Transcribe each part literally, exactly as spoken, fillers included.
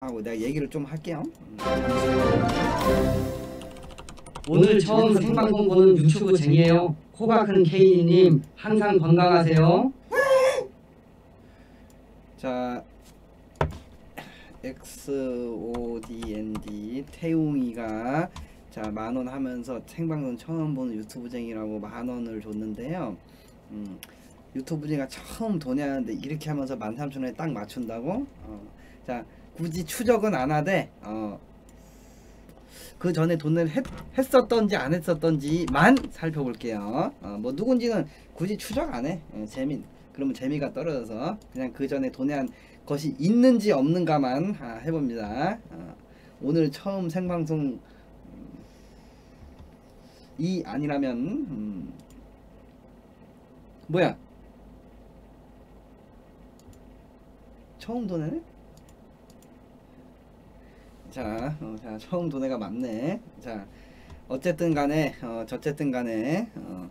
하고 내가 얘기를 좀 할게요. 오늘 처음 생방송 보는 유튜브쟁이에요. 코가 큰 케이님 항상 건강하세요. 자, 엑스오디엔디 태웅이가 자 만원 하면서 생방송 처음 보는 유튜브쟁이라고 만원을 줬는데요. 음, 유튜브쟁이가 처음 돈 내는데 이렇게 하면서 만 삼천 원에 딱 맞춘다고? 어, 자 굳이 추적은 안 하되 어, 그 전에 돈을 했, 했었던지 안 했었던지만 살펴볼게요. 어, 뭐 누군지는 굳이 추적 안 해. 어, 재미 그러면 재미가 떨어져서 그냥 그 전에 돈한 것이 있는지 없는가만 아, 해봅니다. 어, 오늘 처음 생방송 음, 이 아니라면 음, 뭐야? 처음 돈에네? 자, 어, 자 처음 돈에가 맞네. 자 어쨌든 간에 어, 저쨌든 간에 어,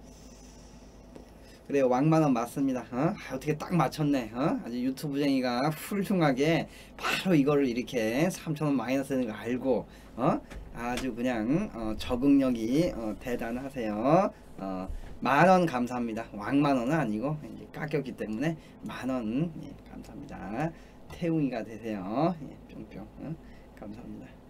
그래요. 왕만원 맞습니다. 어? 아, 어떻게 딱 맞췄네. 어? 아주 유튜브쟁이가 훌륭하게 바로 이거를 이렇게 삼천 원 마이너스 되는 거 알고 어? 아주 그냥 어, 적응력이 어, 대단하세요. 어, 만원 감사합니다. 왕만원은 아니고 이제 깎였기 때문에 만원 예, 감사합니다. 태웅이가 되세요. 예, 뿅뿅 어? 감사합니다.